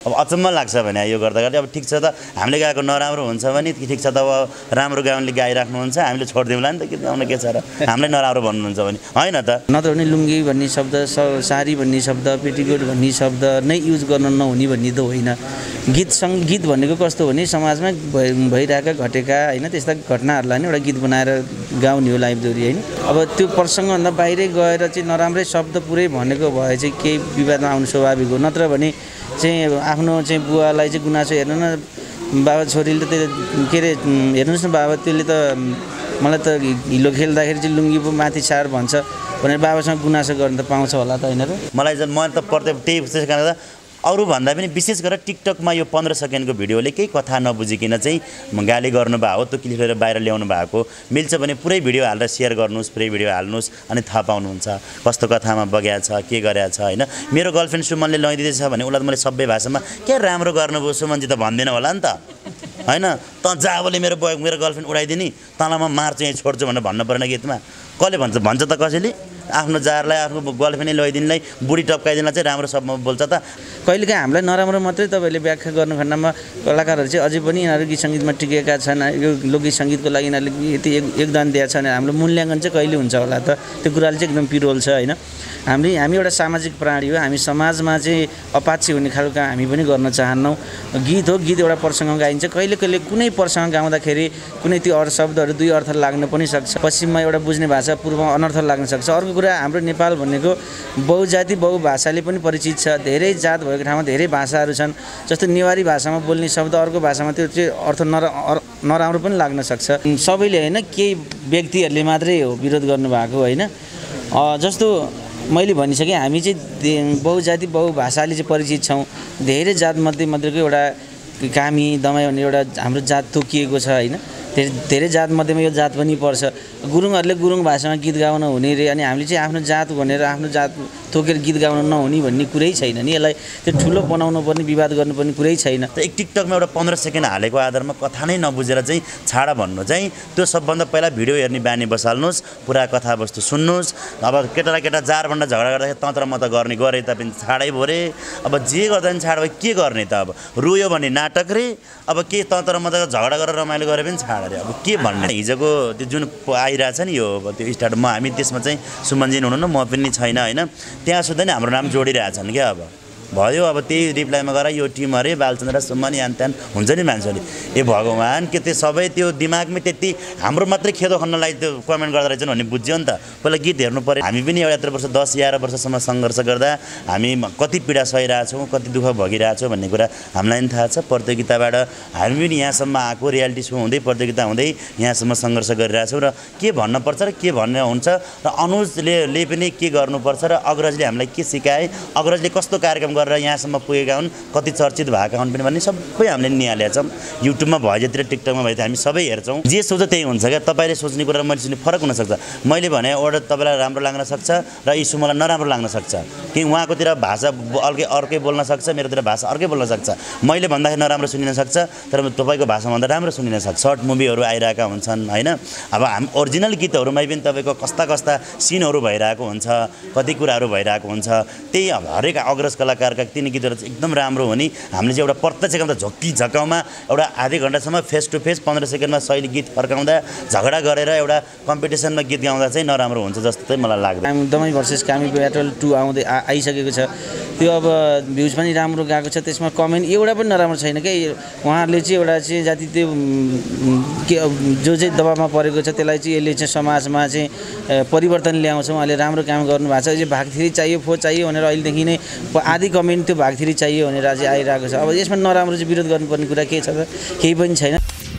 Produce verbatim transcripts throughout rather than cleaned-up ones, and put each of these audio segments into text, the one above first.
अब अचम्म लाग्छ भने यो गर्दा गर्दै अब ठिक छ त हामीले गाएको नराम्रो हुन्छ भने ठिक छ त अब राम्रो गाउनले गाइराख्नुहुन्छ हामीले छोडिदिउँला नि त गीत गाउन के छ र हामीले नराम्रो भन्नुहुन्छ भने होइन त नत्र भने लुङ्गी भन्ने शब्द साडी भन्ने शब्द पेटिकोट भन्ने शब्द नै युज गर्न नहुने भन्ने त होइन गीत सङ्गीत भनेको कस्तो भने समाजमा भइरहेका घटेका होइन त्यस्ता घटनाहरूलाई नै एउटा गीत बनाएर गाउने हो लाइभ दोहोरी होइन अब त्यो प्रसङ्गभन्दा बाहिरै गएर चाहिँ नराम्रै शब्द पुरै भनेको भए चाहिँ केही विवादमा आउनु स्वाभाविक हो नत्र भने चाहिँ आफ्नो चाहिँ बुवालाई चाहिँ गुनासो हेर्नु न बाबा छोरीले त त्यो के अरे हेर्नुहोस् न बाबा त्यसले त मलाई त हिलो खेल्दाखेरि चाहिँ लुङ्गी पो माथि सार भन्छ भनेर बाबासँग गुनासो गर्न त पाउँछ होला त होइन र मलाई चाहिँ म त प्रत्येक त्यही विशेष कारण अरू भन्दा पनि विशेष गरेर टिकटकमा यो पन्ध्र सेकेन्डको भिडियोले केही कथा नबुझिकन चाहिँ गाली गर्नुभएको त्यो क्लिप लिएर बाहिर ल्याउनु भएको मिल्छ भने पुरै भिडियो हालेर सेयर गर्नुहोस् पुरै भिडियो हाल्नुहोस् अनि थाहा पाउनुहुन्छ कस्तो कथामा बगेको छ के गरेको छ होइन मेरो गर्लफ्रेन्ड सुमनले लैदिँदैछ भने उसलाई मैले सबै भाषामा के राम्रो गर्नुभयो सुमनजी त भन्दैन होला नि त होइन त जाबले मेरो बोय मेरो गर्लफ्रेन्ड उडाइदिने तँलाई म मार्छु यहीँ छोड्छु भनेर भन्नु परेन गीतमा कसले भन्छ भन्छ त कसैले आफ्नो जारलाई आफ्नो गर्लफ्रेन्डले लैदिनलाई बुढी टप्काइदिनलाई चाहिँ राम्रो शब्दमा बोल्छ त कहिलेकाहीँ हामीलाई नराम्रो मात्रै तपाईँले व्याख्या गर्नु खण्डमा कलाकारहरू चाहिँ अझै पनि यिनीहरू गीत सङ्गीतमा टिकेका छन् यो लोकगीत सङ्गीतको लागि यिनीहरूले यति योगदान दिएको छ भने हाम्रो मूल्याङ्कन चाहिँ कहिले हुन्छ होला त त्यो कुराले चाहिँ एकदम पिरोल छ होइन हामी हामी एउटा सामाजिक प्राणी हो हामी समाजमा चाहिँ अपाक्षी हुने खालको हामी पनि गर्न चाहन्नौँ गीत हो गीत एउटा प्रसङ्ग गाइन्छ कहिले कहिले कुनै प्रसङ्ग गाउँदाखेरि कुनै त्यो अर्थ शब्दहरू दुई अर्थ लाग्न पनि सक्छ पश्चिममा एउटा बुझ्ने भाषा पूर्वमा अनर्थ लाग्न सक्छ अर्को कुरा हाम्रो नेपाल भनेको बहुजाति बहुभाषाले पनि परिचित छ धेरै जात भएको ठाउँमा धेरै भाषाहरू छन् जस्तो नेवारी भाषामा बोल्ने शब्द अर्को भाषामा त्यो चाहिँ अर्थ नरा नराम्रो पनि लाग्न सक्छ सबैले होइन केही व्यक्तिहरूले मात्रै हो विरोध गर्नुभएको होइन जस्तो मैले भनिसकेँ हामी चाहिँ बहुजाति बहुभाषाले चाहिँ परिचित छौँ धेरै जातमध्ये मध्येको एउटा कामी दमाई भन्ने एउटा हाम्रो जात तोकिएको छ होइन धेरै धेरै जातमध्येमा यो जात पनि पर्छ गुरुङहरूले गुरुङ भाषामा गीत गाउन हुने रे अनि हामीले चाहिँ आफ्नो जात भनेर आफ्नो जात तोकेर गीत गाउन नहुने भन्ने कुरै छैन नि यसलाई त्यो ठुलो बनाउनु पर्ने विवाद गर्नुपर्ने कुरै छैन एक टिकटकमा एउटा पन्ध्र सेकेन्ड हालेको आधारमा कथा नै नबुझेर चाहिँ छाडा भन्नु चाहिँ त्यो सबभन्दा पहिला भिडियो हेर्ने बानी बसाल्नुहोस् पुरा कथावस्तु सुन्नुहोस् अब केटा केटा जारभन्दा झगडा गर्दाखेरि तन्त्र म त गर्ने गरेँ त पनि छाडै भो रे अब जे गर्दा पनि छाड भयो के गर्ने त अब रोयो भने नाटक रे अब के तन्त्र म त झगडा गरेर रमाइलो गरे पनि छाड रे अब के भन्ने हिजोको त्यो जुन आइरहेछ नि यो त्यो स्टार्ट म हामी त्यसमा चाहिँ सुमनजी हुनु न म पनि छैन होइन त्यहाँ सुधा नि हाम्रो नाम जोडिरहेछन् क्या अब भयो अब त्यही रिप्लाईमा गएर यो टिम अरे बालचन्द्र सुमन यान त्यान हुन्छ नि मान्छेले ए भगवान् के त्यो सबै त्यो दिमागमै त्यति हाम्रो मात्रै खेदो खन्नलाई त्यो कमेन्ट गर्दा रहेछन् भन्ने बुझ्यो नि त पहिला गीत हेर्नु पऱ्यो हामी पनि एउटा यत्रो वर्ष दस एघार वर्षसम्म सङ्घर्ष गर्दा हामी कति पीडा सहिरहेछौँ कति दुःख भोगिरहेछौँ भन्ने कुरा हामीलाई पनि थाहा छ प्रतियोगिताबाट हामी पनि यहाँसम्म आएको रियालिटी सो हुँदै प्रतियोगिता हुँदै यहाँसम्म सङ्घर्ष गरिरहेछौँ र के भन्नुपर्छ र के भन्ने हुन्छ र अनुजले ले पनि के गर्नुपर्छ र अग्रजले हामीलाई के सिकाए अग्रजले कस्तो कार्यक्रम गरेर यहाँसम्म पुगेका हुन् कति चर्चित भएका हुन् पनि भन्ने सबै हामीले निहालेका छौँ युट्युबमा भयो जतिर टिकटकमा भयो हामी सबै हेर्छौँ जे सोच त्यही हुन्छ क्या तपाईँले सोच्ने कुरा र मैले सोच्ने फरक हुनसक्छ मैले भने एउटा तपाईँलाई राम्रो लाग्न सक्छ र यी मलाई नराम्रो लाग्न सक्छ कि उहाँकोतिर भाषा अर्कै अर्कै बोल्न सक्छ मेरोतिर भाषा अर्कै बोल्न सक्छ मैले भन्दाखेरि नराम्रो सुनिन सक्छ तर तपाईँको भाषाभन्दा राम्रो सुनिन सक्छ सर्ट मुभीहरू आइरहेका हुन्छन् होइन अब हामी ओरिजिनल गीतहरूमै पनि तपाईँको कस्ता कस्ता सिनहरू भइरहेको हुन्छ कति कुराहरू भइरहेको हुन्छ त्यही हरेक अग्रज कलाकारका तिनी गीतहरू चाहिँ एकदम राम्रो हो नि हामीले चाहिँ एउटा प्रत्यक्ष गर्दा झक्की झकाउमा एउटा आधी घन्टासम्म फेस टु फेस पन्ध्र सेकेन्डमा शैली गीत फर्काउँदा झगडा गरेर एउटा कम्पिटिसनमा गीत गाउँदा चाहिँ नराम्रो हुन्छ जस्तो चाहिँ मलाई लाग्दैन Damai versus Kami battle two आउँदै आइसकेको छ त्यो अब भ्युज पनि राम्रो गएको छ त्यसमा कमेन्ट एउटा पनि नराम्रो छैन क्या उहाँहरूले चाहिँ एउटा चाहिँ जाति त्यो के जो चाहिँ दबाबमा परेको छ त्यसलाई चाहिँ यसले चाहिँ समाजमा चाहिँ परिवर्तन ल्याउँछ उहाँले राम्रो काम गर्नुभएको छ चाहिँ भाग थ्री चाहियो फो चाहियो भनेर अहिलेदेखि नै आधी कमेन्ट त्यो भाग थ्री चाहियो भनेर चाहिँ आइरहेको छ अब यसमा नराम्रो चाहिँ विरोध गर्नुपर्ने कुरा के छ त केही पनि छैन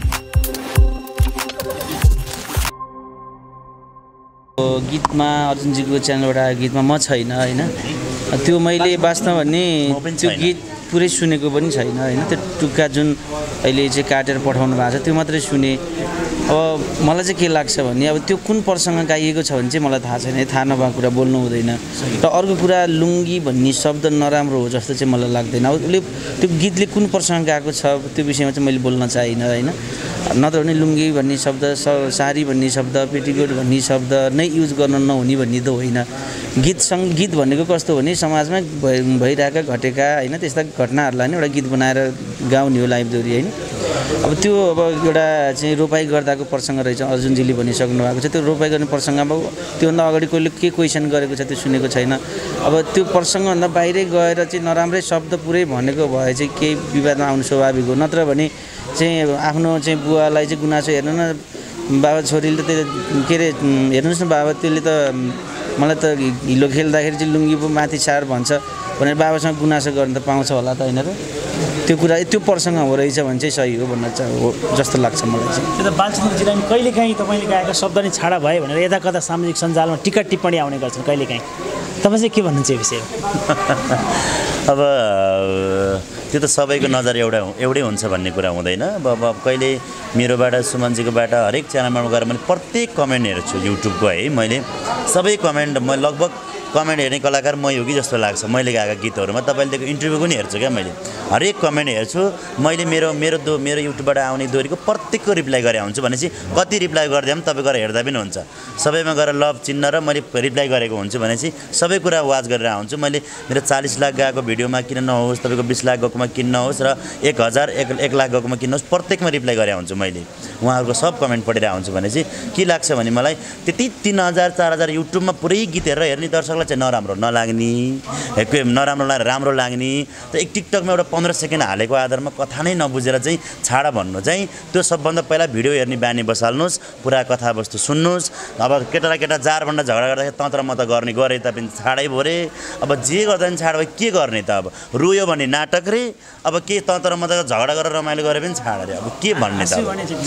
गीतमा अर्जुनजीको च्यानलबाट गीतमा म छैन होइन त्यो मैले वास्तव भने त्यो गीत पुरै सुनेको पनि छैन होइन त्यो टुक्का जुन अहिले चाहिँ काटेर पठाउनु भएको छ त्यो मात्रै सुने अब मलाई चाहिँ के लाग्छ भने अब त्यो कुन प्रसङ्ग गाइएको छ भने चाहिँ मलाई थाहा छैन थाहा नभएको कुरा बोल्नु हुँदैन र अर्को कुरा लुङ्गी भन्ने शब्द नराम्रो हो जस्तो चाहिँ मलाई लाग्दैन अब उसले त्यो गीतले कुन प्रसङ्ग गाएको छ त्यो विषयमा चाहिँ मैले बोल्न चाहिनँ होइन नत्र भने लुङ्गी भन्ने शब्द साडी भन्ने शब्द पेटिकोट भन्ने शब्द नै युज गर्न नहुने भन्ने त होइन गीत सङ्ग गीत भनेको कस्तो भने समाजमा भइ भइरहेका घटेका होइन त्यस्ता घटनाहरूलाई नै एउटा गीत बनाएर गाउने हो लाइभदोरी होइन। अब त्यो अब एउटा चाहिँ रोपाइ गर्दाको प्रसङ्ग रहेछ अर्जुनजीले भनिसक्नु भएको छ। त्यो रोपाइ गर्ने प्रसङ्गमा त्योभन्दा अगाडि कसले के क्वेसन गरेको छ त्यो सुनेको छैन। अब त्यो प्रसङ्गभन्दा बाहिरै गएर चाहिँ नराम्रै शब्द पुरै भनेको भए चाहिँ केही विवादमा आउनु स्वाभाविक हो। नत्र भने चाहिँ आफ्नो चाहिँ बुवालाई चाहिँ गुनासो हेर्नु न बाबा छोरीले त त्यो के अरे हेर्नुहोस् न बाबा त्यसले त मलाई त हिलो खेल्दाखेरि चाहिँ लुङ्गी पो माथि छार भन्छ भनेर बाबासँग गुनासो गर्न त पाउँछ होला त होइन र। त्यो कुरा त्यो प्रसङ्ग हो रहेछ भने चाहिँ सही हो भन्न चाहिँ हो जस्तो लाग्छ मलाई चाहिँ। त्यो त बालचन्द्रजीलाई कहिलेकाहीँ तपाईँले गाएका शब्द नै छाडा भयो भनेर यता कता सामाजिक सञ्जालमा टिका टिप्पणी आउने गर्छन् कहिलेकाहीँ। तपाईँ चाहिँ के भन्नुहुन्छ यो विषय? अब त्यो त सबैको नजर एउटा एउटै हुन्छ भन्ने कुरा हुँदैन। अब अब कहिले मेरोबाट सुमनजीकोबाट हरेक च्यानलमा गएर मैले प्रत्येक कमेन्ट हेर्छु युट्युबको है। मैले सबै कमेन्ट म लगभग कमेन्ट हेर्ने कलाकार म हो कि जस्तो लाग्छ। मैले गाएका गीतहरूमा तपाईँले दिएको इन्टरभ्यू पनि हेर्छु क्या मैले हरेक कमेन्ट हेर्छु। मैले मेरो मेरो दो मेरो युट्युबबाट आउने दोहोरीको प्रत्येकको रिप्लाई गरे हुन्छु भनेपछि कति रिप्लाई गर्दा पनि तपाईँ गएर हेर्दा पनि हुन्छ। सबैमा गएर लभ चिन्ह र मैले रिप्लाई गरेको हुन्छु भनेपछि सबै कुरा वाच गरेर आउँछु। मैले मेरो चालिस लाख गएको भिडियोमा किन नहोस् तपाईँको बिस लाख गएकोमा किन नहोस् र एक हजार एक एक लाख गएकोमा किन नहोस् प्रत्येकमा रिप्लाई गरे हुन्छु मैले। उहाँहरूको सब कमेन्ट पढेर आउँछु भनेपछि के लाग्छ भने मलाई त्यति तिन हजार चार हजार युट्युबमा पुरै गीत हेरेर हेर्ने दर्शकलाई चाहिँ नराम्रो नलाग्ने नराम्रो राम्रो लाग्ने त एक टिकटकमा एउटा पन्ध्र सेकेन्ड हालेको आधारमा कथा नै नबुझेर चाहिँ छाडा भन्नु चाहिँ त्यो सबभन्दा पहिला भिडियो हेर्ने बानी बसाल्नुहोस्। पुरा कथावस्तु सुन्नुहोस्। अब केटा र केटा जारभन्दा झगडा गर्दाखेरि तन्त्र मत गर्ने गरे तापनि छाडै भोरे। अब जे गर्दा पनि छाड भयो के गर्ने त। अब रोयो भने नाटक रे अब के तन्त्र मत झगडा गरेर रमाइलो गरे पनि छाड रे अब के भन्ने त।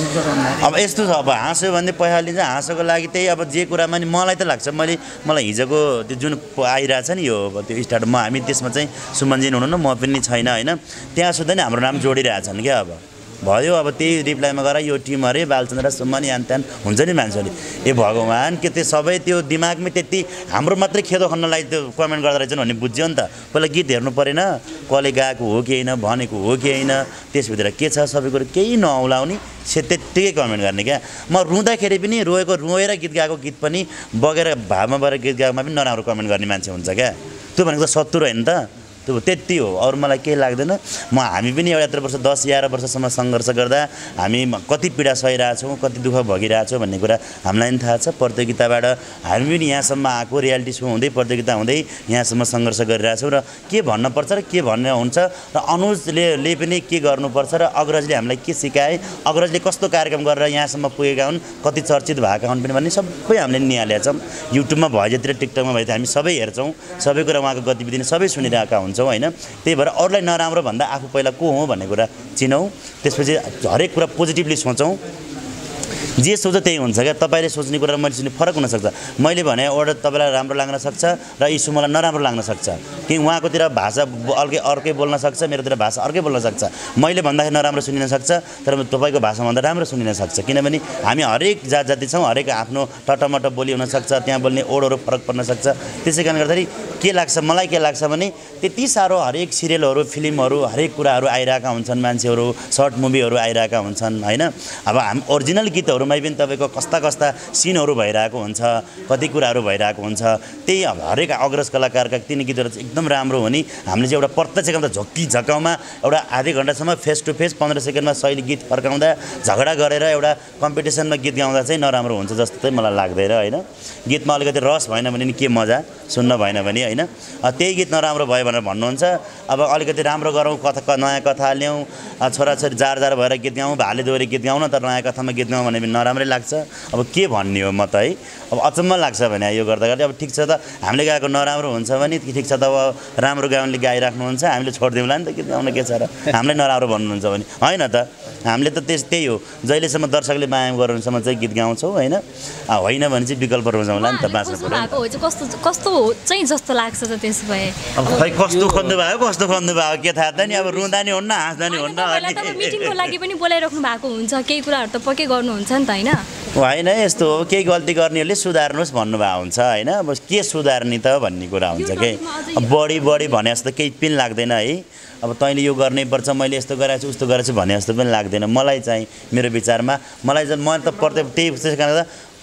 अब यस्तो छ अब हाँस्यो भने पैसा लिन्छ हाँसोको लागि त्यही अब जे कुरामा नि मलाई त लाग्छ मैले मलाई हिजोको त्यो जुन आइरहेछ नि यो त्यो स्टार्ट म हामी त्यसमा चाहिँ सुमनजी हुनु न म पनि छैन होइन त्यहाँ सुधा नि हाम्रो नाम जोडिरहेछन् क्या। अब भयो अब त्यही रिप्लाईमा गएर यो टिम अरे बालचन्द्र सुमन यान त्यान हुन्छ नि मान्छेले ए भगवान् के त्यो सबै त्यो दिमागमै त्यति हाम्रो मात्रै खेदो खन्नलाई त्यो कमेन्ट गर्दो रहेछन् भन्ने बुझ्यो नि त। पहिला गीत हेर्नु परेन कसले गाएको हो कि होइन भनेको हो कि होइन त्यसभित्र के छ सबै कुरो केही नऔलाउने से त्यत्तिकै कमेन्ट गर्ने क्या। म रुँदाखेरि पनि रोएको रोएर गीत गाएको गीत पनि बगेर भावमा भएर गीत गाएकोमा पनि नराम्रो कमेन्ट गर्ने मान्छे हुन्छ क्या। त्यो भनेको त शत्रु होइन त त्यो त्यति हो अरू मलाई केही लाग्दैन। म हामी पनि एउटा यत्रो वर्ष दस एघार वर्षसम्म सङ्घर्ष गर्दा हामी कति पीडा सहिरहेछौँ कति दुःख भोगिरहेछौँ भन्ने कुरा हामीलाई पनि थाहा छ। प्रतियोगिताबाट हामी पनि यहाँसम्म आएको रियालिटी सो हुँदै प्रतियोगिता हुँदै यहाँसम्म सङ्घर्ष गरिरहेछौँ र के भन्नुपर्छ र के भन्ने हुन्छ र अनुजले ले पनि के गर्नुपर्छ र अग्रजले हामीलाई के सिकाए अग्रजले कस्तो कार्यक्रम गरेर यहाँसम्म पुगेका हुन् कति चर्चित भएका हुन् पनि भन्ने सबै हामीले निहालेका छौँ। युट्युबमा भए जतिर टिकटकमा भए हामी सबै हेर्छौँ सबै कुरा उहाँको गतिविधि सबै सुनिरहेका हुन्छौँ होइन। त्यही भएर अरूलाई नराम्रो भन्दा आफू पहिला को हो भन्ने कुरा चिनौँ त्यसपछि हरेक कुरा पोजिटिभली सोचौँ। जे सोच त्यही हुन्छ क्या। तपाईँले सोच्ने कुरा र मैले सोच्ने फरक हुनसक्छ। मैले भने एउटा तपाईँलाई राम्रो लाग्न सक्छ र इसु मलाई नराम्रो लाग्न सक्छ कि उहाँकोतिर भाषा अर्कै अर्कै बोल्न सक्छ मेरोतिर भाषा अर्कै बोल्न सक्छ। मैले भन्दाखेरि नराम्रो सुनिन सक्छ तर तपाईँको भाषा भन्दा राम्रो सुनिन सक्छ किनभने हामी हरेक जात जाति छौँ हरेक आफ्नो टटमट बोली हुनसक्छ त्यहाँ बोल्ने ओडहरू फरक पर्न सक्छ। त्यसै कारणले गर्दाखेरि के लाग्छ मलाई के लाग्छ भने त्यति साह्रो हरेक सिरियलहरू फिल्महरू हरेक कुराहरू आइरहेका हुन्छन् मान्छेहरू सर्ट मुभीहरू आइरहेका हुन्छन् होइन। अब हामी ओरिजिनल गीतहरूमा पनि तपाईँको कस्ता कस्ता सिनहरू भइरहेको हुन्छ कति कुराहरू भइरहेको हुन्छ। त्यही अब हरेक अग्रज कलाकारका तिनी गीतहरू चाहिँ एकदम राम्रो हो नि हामीले चाहिँ एउटा प्रत्यक्ष काम त झक्की झकाउमा एउटा आधी घन्टासम्म फेस टु फेस पन्ध्र सेकेन्डमा शैली गीत फर्काउँदा झगडा गरेर एउटा कम्पिटिसनमा गीत गाउँदा चाहिँ नराम्रो हुन्छ जस्तो चाहिँ मलाई लाग्दैन होइन। गीतमा अलिकति रस भएन भने नि के मजा सुन्न भएन भने होइन। त्यही गीत नराम्रो भयो भनेर भन्नुहुन्छ अब अलिकति राम्रो गरौँ कथा नयाँ कथा ल्याउँ छोराछोरी जार जार भएर गीत गाउँ भाले दोहोरी गीत गाउँ न तर नयाँ कथामा गीत गाउँ भने पनि नराम्रै लाग्छ। अब के भन्ने हो म त है अब अचम्म लाग्छ भने यो गर्दा गर्दै अब ठिक छ त हामीले गाएको नराम्रो हुन्छ भने ठिक छ त अब राम्रो गाउनले गाइराख्नुहुन्छ हामीले छोडिदिउँला नि त गीत गाउन के छ र हामीलाई नराम्रो भन्नुहुन्छ भने होइन त हामीले त त्यस त्यही हो जहिलेसम्म दर्शकले माया गर्नुसम्म चाहिँ गीत गाउँछौँ होइन होइन भने चाहिँ विकल्प रोजाउँला नि त बाँच्नु पर्यो। कस्तो कस्तो चाहिँ जस्तो लाग्छ त त्यसो भए अब खै कस्तो खोज्नु भयो कस्तो खोज्नु भयो के थाहा त नि अब रुँदा नि हुन्न हाँस्दा नि हुन्न। मिटिङको लागि पनि बोलाइराख्नु भएको हुन्छ केही कुराहरू त पक्कै गर्नुहुन्छ नि त होइन। होइन यस्तो हो केही गल्ती गर्नेहरूले सुधार्नुहोस् भन्नुभएको हुन्छ होइन। अब के सुधार्ने त भन्ने कुरा हुन्छ कि बढी बढी भने जस्तो केही पनि लाग्दैन है। अब तैँले यो गर्नै पर्छ मैले यस्तो गराएको छु उस्तो गराएको छु भने जस्तो पनि लाग्दैन मलाई चाहिँ मेरो विचारमा। मलाई चाहिँ म त प्रत्येक त्यही त्यसै कारण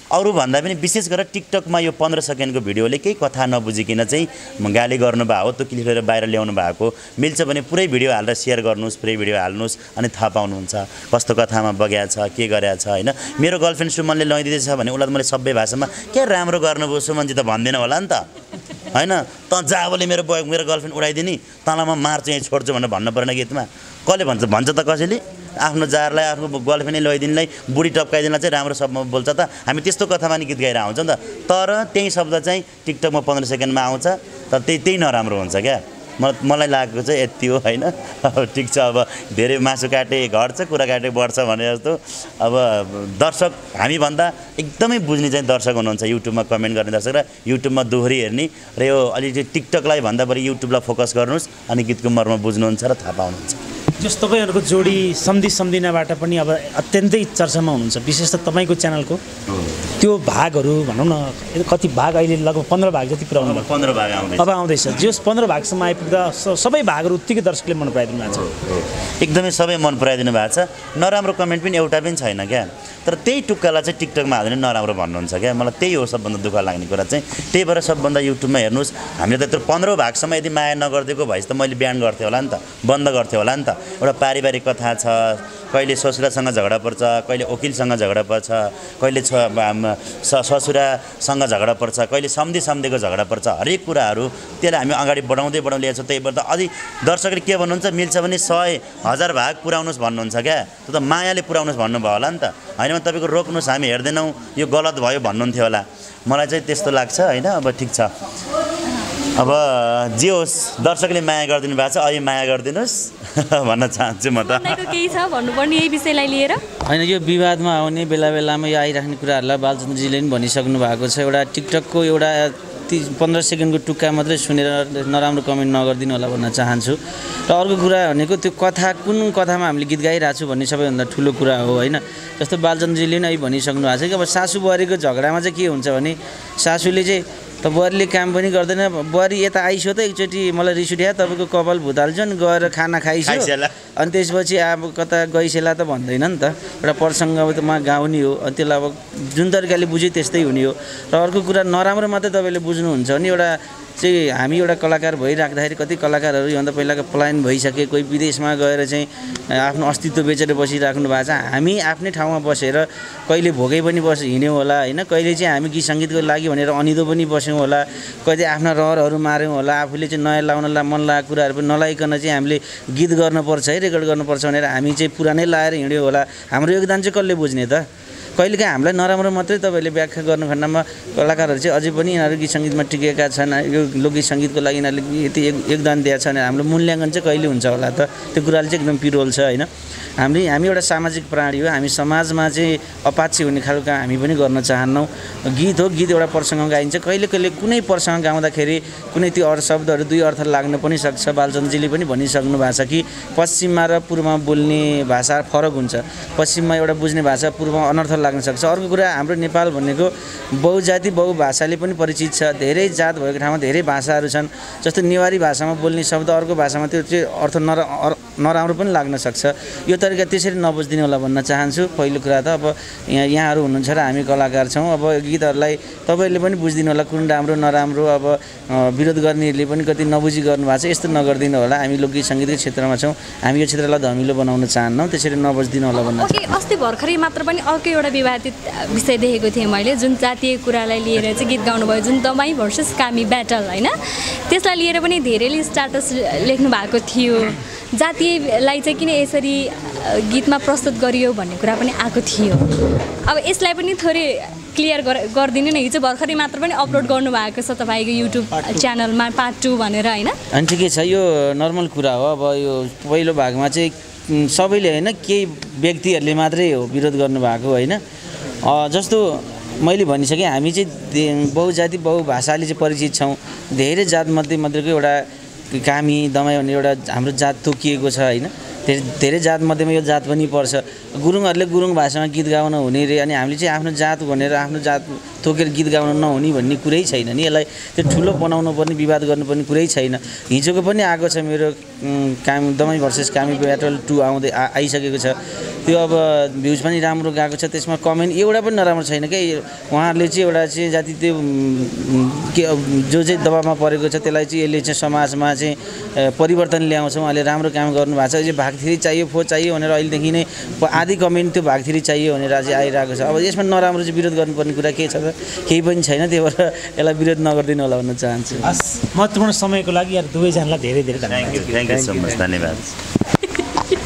अरू भन्दा पनि विशेष गरेर टिकटकमा यो पन्ध्र सेकेन्डको भिडियोले केही कथा नबुझिकन चाहिँ गाली गर्नुभएको हो, त्यो क्लिप लिएर बाहिर ल्याउनु भएको मिल्छ भने पुरै भिडियो हालेर सेयर गर्नुहोस्, पुरै भिडियो हाल्नुहोस् अनि थाहा पाउनुहुन्छ कस्तो कथामा बगेको छ, के गरेको छ होइन। मेरो गर्लफ्रेन्ड सुमनले लैदिँदैछ भने उसलाई मैले सबै भाषामा के राम्रो गर्नुभयो सुमनजी त भन्दिनँ होला नि त होइन। त जाबले मेरो बोय मेरो गर्लफ्रेन्ड उडाइदिने तँलाई म मार्छु यहीँ छोड्छु भनेर भन्नु परेन गीतमा। कसले भन्छ भन्छ त कसैले आफ्नो जारलाई आफ्नो गर्लफ्रेन्डले लैदिनलाई बुढी टप्काइदिनलाई चाहिँ राम्रो शब्दमा बोल्छ त। हामी त्यस्तो कथामा नि गीत गाएर आउँछ नि त, तर त्यही शब्द चाहिँ टिकटकमा पन्ध्र सेकेन्डमा आउँछ तर त्यही त्यही नराम्रो हुन्छ क्या। म मलाई लागेको चाहिँ यति हो होइन। अब ठिक छ, अब धेरै मासु काटे घट्छ कुरा काटे बढ्छ भने जस्तो अब दर्शक हामीभन्दा एकदमै बुझ्ने चाहिँ दर्शक हुनुहुन्छ युट्युबमा कमेन्ट गर्ने दर्शक र युट्युबमा दोहोरी हेर्ने र यो अलिकति टिकटकलाई भन्दा बढी युट्युबलाई फोकस गर्नुहोस् अनि गीतको मर्म बुझ्नुहुन्छ र थाहा पाउनुहुन्छ। जस तपाईँहरूको जोडी सम्धि सम्धिनाबाट पनि अब अत्यन्तै चर्चामा हुनुहुन्छ, विशेष त तपाईँको च्यानलको त्यो भागहरू भनौँ न कति भाग अहिले लगभग पन्ध्र भाग जति पुऱ्याउनु भयो। पन्ध्र भाग आउँदैछ अब आउँदैछ जस पन्ध्र भागसम्म आइपुग्दा सबै भागहरू उत्तिकै दर्शकले मन पराइदिनु भएको छ। एकदमै सबै मन पराइदिनु भएको छ। नराम्रो कमेन्ट पनि एउटा पनि छैन क्या, तर त्यही टुक्कालाई चाहिँ टिकटकमा हाल्ने नराम्रो भन्नुहुन्छ क्या। मलाई त्यही हो सबभन्दा दुःख लाग्ने कुरा चाहिँ। त्यही भएर सबभन्दा युट्युबमा हेर्नुहोस्, हामीले त त्यो पन्ध्र भागसम्म यदि माया नगरिदिएको भएछ त मैले बिहान गर्थेँ होला नि त, बन्द गर्थेँ होला नि त। एउटा पारिवारिक कथा छ, कहिले ससुरासँग झगडा पर्छ, कहिले वकिलसँग झगडा पर्छ, कहिले छ ससुरासँग झगडा पर्छ, कहिले सम्धि सम्धिको झगडा पर्छ, हरेक कुराहरू त्यसलाई हामी अगाडि बढाउँदै बढाउँदै ल्याएको छौँ। त्यही भएर त अझै दर्शकले के भन्नुहुन्छ, मिल्छ भने सय हजार भाग पुऱ्याउनुहोस् भन्नुहुन्छ क्या। त्यो त मायाले पुऱ्याउनुहोस् भन्नुभयो होला नि त, होइन भने तपाईँको रोक्नुहोस् हामी हेर्दैनौँ यो गलत भयो भन्नुहुन्थ्यो होला। मलाई चाहिँ त्यस्तो लाग्छ होइन। अब ठिक छ, अब जे होस् दर्शकले माया गरिदिनु भएको छ, अहिले माया गरिदिनुहोस् भन्न चाहन्छु म त। केही छ भन्नुपर्ने यही विषयलाई लिएर होइन, यो विवादमा आउने बेला बेलामा यो आइराख्ने कुराहरूलाई बालचन्द्रजीले पनि भनिसक्नु भएको छ। एउटा टिकटकको एउटा ती पन्ध्र सेकेन्डको टुक्का मात्रै सुनेर नराम्रो कमेन्ट नगरिदिनु होला भन्न चाहन्छु। र अर्को कुरा भनेको त्यो कथा कुन कथामा हामीले गीत गाइरहेको छु भन्ने सबैभन्दा ठुलो कुरा हो होइन। जस्तो बालचन्द्रजीले पनि अहिले भनिसक्नु भएको छ कि अब सासू बुहारीको झगडामा चाहिँ के हुन्छ भने सासूले चाहिँ त बुहारीले काम पनि गर्दैन, बुहारी यता आइसो त एकचोटि मलाई रिस उठ्या तपाईँको कपाल भुताल्छु नि गएर खाना खाइसो अनि त्यसपछि अब कता गइसेला त भन्दैन नि त। एउटा प्रसङ्ग अब त म गाउने हो, अनि त्यसलाई अब जुन तरिकाले बुझ्यो त्यस्तै हुने हो। र अर्को कुरा नराम्रो मात्रै तपाईँले बुझ्नुहुन्छ भने एउटा चाहिँ हामी एउटा कलाकार भइराख्दाखेरि कति कलाकारहरू योभन्दा पहिलाको पलायन भइसके, कोही विदेशमा गएर चाहिँ आफ्नो अस्तित्व बेचेर बसिराख्नु भएको छ। हामी आफ्नै ठाउँमा बसेर कहिले भोकै पनि बस हिँड्यौँ होला होइन, कहिले चाहिँ हामी गीत सङ्गीतको लागि भनेर अनिदो पनि बस्यौँ होला, कहिले आफ्ना रहरहरू मार्यौँ होला, आफूले चाहिँ नयाँ लाउनलाई मन लागेको कुराहरू पनि नलाइकन चाहिँ हामीले गीत गर्नुपर्छ है, रेकर्ड गर्नुपर्छ भनेर हामी चाहिँ पुरानै लाएर हिँड्यौँ होला। हाम्रो योगदान चाहिँ कसले बुझ्ने त? कहिलेकाहीँ हामीलाई नराम्रो मात्रै तपाईँले व्याख्या गर्नु खण्डमा कलाकारहरू चाहिँ अझै पनि यिनीहरू गीत सङ्गीतमा टिकेका छन्, यो लोकगीत सङ्गीतको लागि यिनीहरूले यति योगदान दिएको छ भने हाम्रो मूल्याङ्कन चाहिँ कहिले हुन्छ होला त? त्यो कुराले चाहिँ एकदम पिरोल छ होइन। हामीले हामी एउटा सामाजिक प्राणी हो, हामी समाजमा चाहिँ अपाक्षी हुने खालको हामी पनि गर्न चाहन्नौँ। गीत हो, गीत एउटा प्रसङ्ग गाइन्छ, कहिले कहिले कुनै प्रसङ्ग गाउँदाखेरि कुनै त्यो अर्थ शब्दहरू दुई अर्थ लाग्न पनि सक्छ। बालचन्द्रजीले पनि भनिसक्नु भएको छ कि पश्चिममा र पूर्वमा बोल्ने भाषा फरक हुन्छ, पश्चिममा एउटा बुझ्ने भाषा पूर्वमा अनर्थ लाग्न सक्छ। अर्को कुरा हाम्रो नेपाल भनेको बहुजाति बहुभाषाले पनि परिचित छ, धेरै जात भएको ठाउँमा धेरै भाषाहरू छन्। जस्तो नेवारी भाषामा बोल्ने शब्द अर्को भाषामा त्यो चाहिँ अर्थ नर नराम्रो पनि लाग्न सक्छ। यो तरिका त्यसरी नबुझिदिनु होला भन्न चाहन्छु। पहिलो कुरा त अब यहाँ यहाँहरू हुनुहुन्छ र हामी कलाकार छौँ, अब गीतहरूलाई तपाईँहरूले पनि बुझिदिनु होला कुन राम्रो नराम्रो। अब विरोध गर्नेहरूले पनि कति नबुझी गर्नुभएको छ, यस्तो नगरिदिनु होला। हामी लोकगीत सङ्गीतको क्षेत्रमा छौँ, हामी यो क्षेत्रलाई धमिलो बनाउन चाहन्नौँ, त्यसरी नबुझिदिनु होला भन्न चाहन्छु। अस्ति भर्खरै मात्र पनि अर्को एउटा विवादित विषय देखेको थिएँ मैले, जुन जातीय कुरालाई लिएर चाहिँ गीत गाउनुभयो, जुन दमाई भर्सेस कामी ब्याटल होइन, त्यसलाई लिएर पनि धेरैले स्ट्याटस लेख्नु भएको थियो। जातीयलाई चाहिँ किन यसरी गीतमा प्रस्तुत गरियो भन्ने कुरा पनि आएको थियो। अब यसलाई पनि थोरै क्लियर गरिदिनु न। हिजो भर्खरै मात्र पनि अपलोड गर्नुभएको छ तपाईँको युट्युब च्यानलमा पार्ट टू भनेर होइन। अनि ठिकै छ, यो नर्मल कुरा हो। अब यो पहिलो भागमा चाहिँ सबैले होइन केही व्यक्तिहरूले मात्रै हो विरोध गर्नुभएको होइन। जस्तो मैले भनिसकेँ, हामी चाहिँ बहुजाति बहुभाषाले चाहिँ परिचित छौँ। धेरै जातमध्ये मध्येको एउटा कामी दमाई भन्ने एउटा हाम्रो जात तोकिएको छ होइन। धेरै धेरै जातमध्येमा यो जात पनि पर्छ गुरुङहरूले गुरुङ भाषामा गीत गाउन हुने रे अनि हामीले चाहिँ आफ्नो जात भनेर आफ्नो जात तोकेर गीत गाउन नहुने भन्ने कुरै छैन नि यसलाई त्यो ठुलो बनाउनु पर्ने विवाद गर्नुपर्ने कुरै छैन हिजोको पनि आएको छ मेरो काम Damai versus Kami battle two आउँदै आइसकेको छ त्यो अब भ्युज पनि राम्रो गएको छ त्यसमा कमेन्ट एउटा पनि नराम्रो छैन क्या उहाँहरूले चाहिँ एउटा चाहिँ जाति त्यो के जो चाहिँ दबाबमा परेको छ त्यसलाई चाहिँ यसले चाहिँ समाजमा चाहिँ परिवर्तन ल्याउँछ उहाँले राम्रो काम गर्नुभएको छ यो भागथिरी चाहियो फो चाहियो भनेर अहिलेदेखि नै आधी कमेन्ट त्यो भागथिरी चाहियो भनेर चाहिँ आइरहेको छ अब यसमा नराम्रो चाहिँ विरोध गर्नुपर्ने कुरा के छ त केही पनि छैन त्यही भएर यसलाई विरोध नगरिदिनु होला भन्न चाहन्छु हस् महत्त्वपूर्ण समयको लागि यार दुवैजनालाई धेरै धेरै धन्यवाद thank you thank you so much धन्यवाद